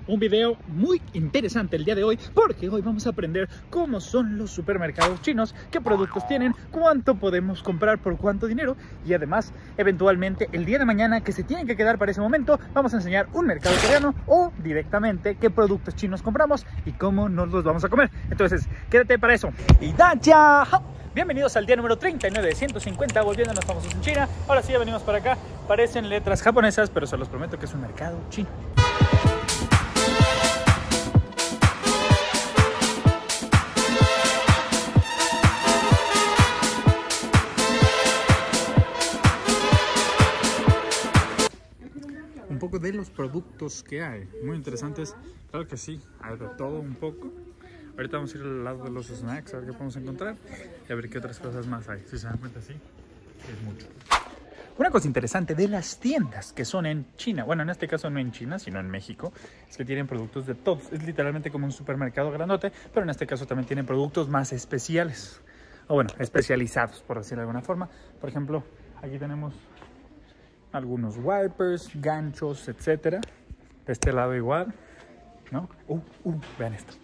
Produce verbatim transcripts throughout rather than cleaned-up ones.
un video muy interesante el día de hoy, porque hoy vamos a aprender cómo son los supermercados chinos, qué productos tienen, cuánto podemos comprar por cuánto dinero, y además, eventualmente, el día de mañana que se tienen que quedar para ese momento, vamos a enseñar un mercado coreano o directamente qué productos chinos compramos y cómo nos los vamos a comer. Entonces, quédate para eso. Y ¡dacha! Bienvenidos al día número treinta y nueve de ciento cincuenta, volviendo a los famosos en China. Ahora sí, ya venimos para acá. Parecen letras japonesas, pero se los prometo que es un mercado chino. Un poco de los productos que hay, muy interesantes. Claro que sí, hay de todo un poco. Ahorita vamos a ir al lado de los snacks a ver qué podemos encontrar y a ver qué otras cosas más hay. Si se dan cuenta, sí, es mucho. Una cosa interesante de las tiendas que son en China, bueno, en este caso no en China, sino en México, es que tienen productos de todos. Es literalmente como un supermercado grandote, pero en este caso también tienen productos más especiales. O bueno, especializados, por decirlo de alguna forma. Por ejemplo, aquí tenemos algunos wipers, ganchos, etcétera. De este lado igual, ¿no? Uh, uh, vean esto.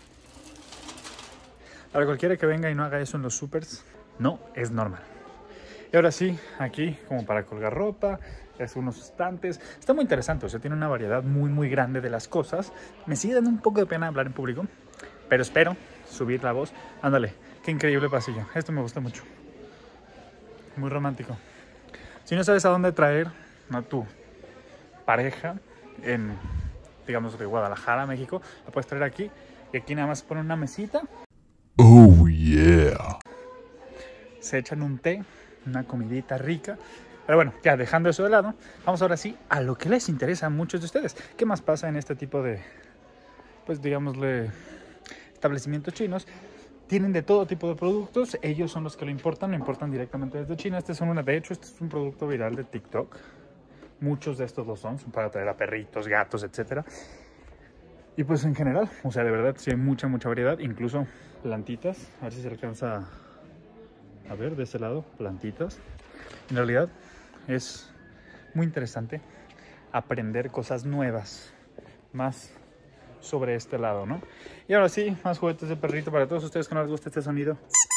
Para cualquiera que venga y no haga eso en los supers, no es normal. Y ahora sí, aquí como para colgar ropa, es unos estantes. Está muy interesante, o sea, tiene una variedad muy muy grande de las cosas. Me sigue dando un poco de pena hablar en público, pero espero subir la voz. Ándale, qué increíble pasillo. Esto me gusta mucho. Muy romántico. Si no sabes a dónde traer a tu pareja en, digamos, de Guadalajara, México, la puedes traer aquí. Y aquí nada más ponen una mesita. Oh, yeah. Se echan un té, una comidita rica. Pero bueno, ya dejando eso de lado, vamos ahora sí a lo que les interesa a muchos de ustedes. ¿Qué más pasa en este tipo de, pues digámosle, establecimientos chinos? Tienen de todo tipo de productos. Ellos son los que lo importan, lo importan directamente desde China. Este es una, de hecho, este es un producto viral de TikTok. Muchos de estos lo son, son para traer a perritos, gatos, etcétera. Y pues en general, o sea, de verdad sí hay mucha, mucha variedad, incluso plantitas. A ver si se alcanza a ver de ese lado, plantitas. En realidad es muy interesante aprender cosas nuevas, más sobre este lado, ¿no? Y ahora sí, más juguetes de perrito para todos ustedes que no les gusta este sonido.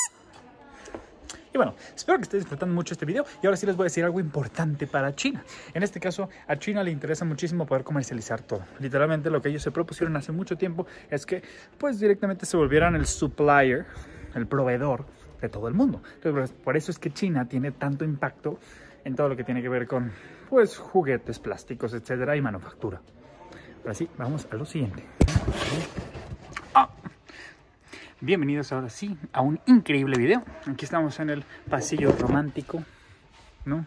Y bueno, espero que estén disfrutando mucho este video. Y ahora sí les voy a decir algo importante para China. En este caso, a China le interesa muchísimo poder comercializar todo. Literalmente lo que ellos se propusieron hace mucho tiempo es que pues directamente se volvieran el supplier, el proveedor de todo el mundo. Entonces, por eso es que China tiene tanto impacto en todo lo que tiene que ver con pues juguetes, plásticos, etcétera, y manufactura. Ahora sí, vamos a lo siguiente. ¡Ah! Bienvenidos ahora sí a un increíble video. Aquí estamos en el pasillo romántico, ¿no?,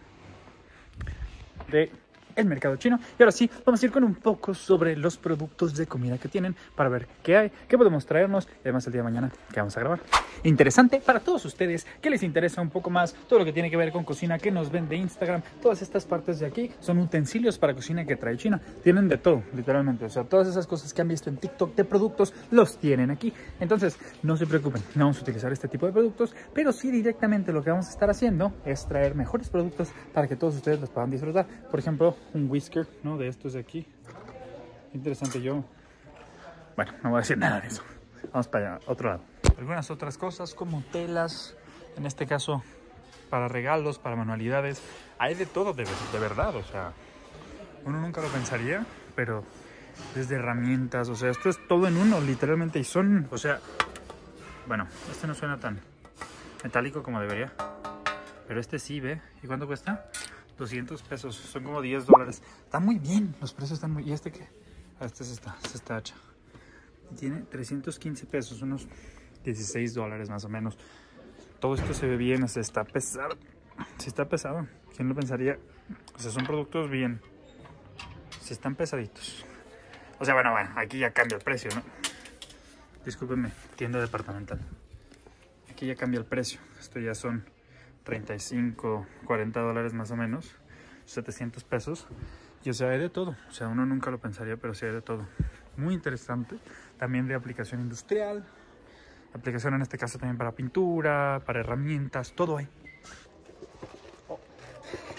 de el mercado chino. Y ahora sí, vamos a ir con un poco sobre los productos de comida que tienen para ver qué hay, qué podemos traernos. Y además el día de mañana que vamos a grabar. Interesante para todos ustedes que les interesa un poco más todo lo que tiene que ver con cocina, que nos ven de Instagram. Todas estas partes de aquí son utensilios para cocina que trae China. Tienen de todo, literalmente. O sea, todas esas cosas que han visto en TikTok de productos los tienen aquí. Entonces, no se preocupen, no vamos a utilizar este tipo de productos, pero sí directamente lo que vamos a estar haciendo es traer mejores productos para que todos ustedes los puedan disfrutar. Por ejemplo, un whisker, ¿no?, de estos de aquí. Interesante. Yo, bueno, no voy a decir nada de eso. Vamos para allá, otro lado. Algunas otras cosas como telas, en este caso para regalos, para manualidades. Hay de todo, de, de verdad, o sea, uno nunca lo pensaría, pero desde herramientas, o sea, esto es todo en uno, literalmente. Y son, o sea, bueno, este no suena tan metálico como debería, pero este sí, ¿ve? ¿Y cuánto cuesta? doscientos pesos, son como diez dólares. Está muy bien, los precios están muy... ¿Y este qué? Ah, este se está, se está hecha. Tiene trescientos quince pesos, unos dieciséis dólares más o menos. Todo esto se ve bien, se está pesado. Se está pesado, ¿quién lo pensaría? O sea, son productos bien. Se están pesaditos. O sea, bueno, bueno, aquí ya cambia el precio, ¿no? Discúlpenme, tienda departamental. Aquí ya cambia el precio. Esto ya son treinta y cinco, cuarenta dólares más o menos, setecientos pesos. Y o sea, hay de todo. O sea, uno nunca lo pensaría, pero sí hay de todo. Muy interesante. También de aplicación industrial. Aplicación en este caso también para pintura, para herramientas, todo hay.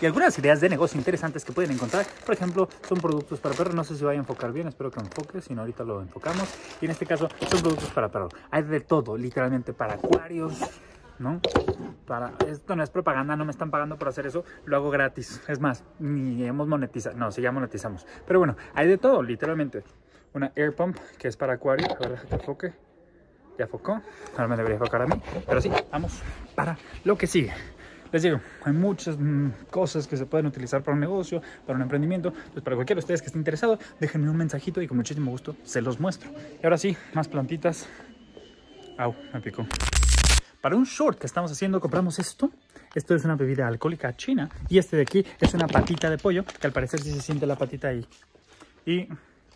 y algunas ideas de negocio interesantes que pueden encontrar. Por ejemplo, son productos para perros. No sé si vaya a enfocar bien, espero que enfoque, si no ahorita lo enfocamos. Y en este caso son productos para perros. Hay de todo, literalmente para acuarios, ¿no? Para, esto no es propaganda, no me están pagando por hacer eso, lo hago gratis. Es más, ni hemos monetizado, no, sí ya monetizamos. Pero bueno, hay de todo, literalmente. Una air pump que es para acuario. A ver, deja que enfoque. Ya enfocó, ahora me debería enfocar a mí. Pero sí, vamos para lo que sigue. Les digo, hay muchas mmm, cosas que se pueden utilizar para un negocio, para un emprendimiento. Pues para cualquiera de ustedes que esté interesado, déjenme un mensajito y con muchísimo gusto se los muestro. Y ahora sí, más plantitas. Au, me picó. Para un short que estamos haciendo, compramos esto. Esto es una bebida alcohólica china. Y este de aquí es una patita de pollo, que al parecer sí se siente la patita ahí. Y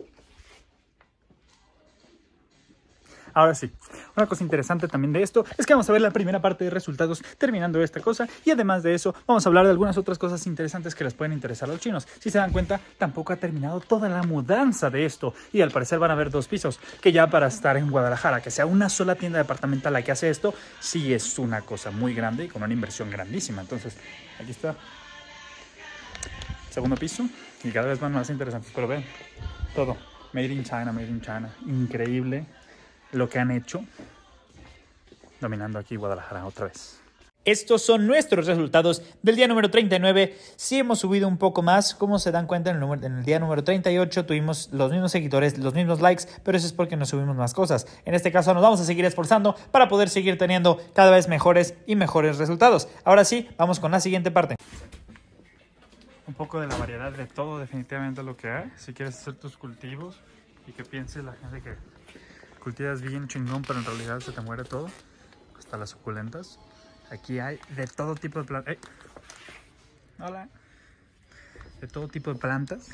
ahora sí, una cosa interesante también de esto es que vamos a ver la primera parte de resultados terminando esta cosa, y además de eso vamos a hablar de algunas otras cosas interesantes que les pueden interesar a los chinos. Si se dan cuenta, tampoco ha terminado toda la mudanza de esto, y al parecer van a haber dos pisos, que ya para estar en Guadalajara, que sea una sola tienda departamental la que hace esto, sí es una cosa muy grande y con una inversión grandísima. Entonces, aquí está, segundo piso, y cada vez van más interesantes, pero ven, todo, made in China, made in China, increíble lo que han hecho, dominando aquí Guadalajara otra vez. Estos son nuestros resultados del día número treinta y nueve. Sí hemos subido un poco más, como se dan cuenta, en el, número, en el día número treinta y ocho tuvimos los mismos seguidores, los mismos likes, pero eso es porque nos subimos más cosas. En este caso nos vamos a seguir esforzando para poder seguir teniendo cada vez mejores y mejores resultados. Ahora sí, vamos con la siguiente parte. Un poco de la variedad de todo, definitivamente lo que hay. Si quieres hacer tus cultivos y que piense la gente que cultivas bien chingón, pero en realidad se te muere todo, hasta las suculentas. Aquí hay de todo tipo de plantas. ¡Hey! Hola. De todo tipo de plantas.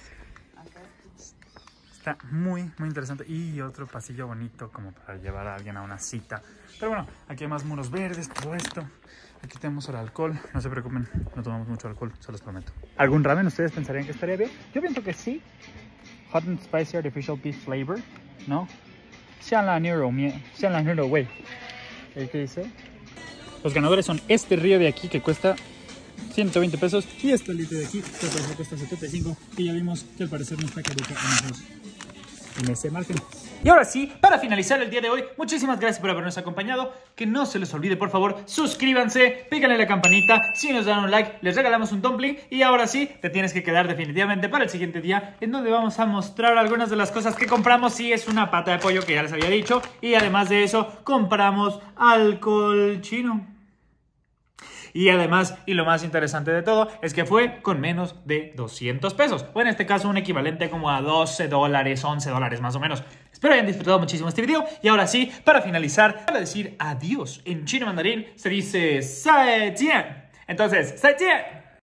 Está muy, muy interesante. Y otro pasillo bonito como para llevar a alguien a una cita. Pero bueno, aquí hay más muros verdes, todo esto. Aquí tenemos el alcohol. No se preocupen, no tomamos mucho alcohol, se los prometo. ¿Algún ramen ustedes pensarían que estaría bien? Yo pienso que sí. Hot and Spicy Artificial Beef Flavor, ¿no? Sean la Neuro, sean la Neuro, güey. ¿Qué dice? Los ganadores son este río de aquí que cuesta ciento veinte pesos y este litro de aquí que cuesta setenta y cinco, y ya vimos que al parecer no está caduca en esos, en ese margen. Y ahora sí, para finalizar el día de hoy, muchísimas gracias por habernos acompañado. Que no se les olvide, por favor, suscríbanse, píquenle la campanita. Si nos dan un like, les regalamos un dumpling. Y ahora sí, te tienes que quedar definitivamente para el siguiente día, en donde vamos a mostrar algunas de las cosas que compramos. Sí, es una pata de pollo que ya les había dicho. Y además de eso, compramos alcohol chino. Y además, y lo más interesante de todo, es que fue con menos de doscientos pesos. O en este caso, un equivalente como a doce dólares, once dólares más o menos. Espero hayan disfrutado muchísimo este video. Y ahora sí, para finalizar, para decir adiós en chino mandarín, se dice zaijian. Entonces, zaijian.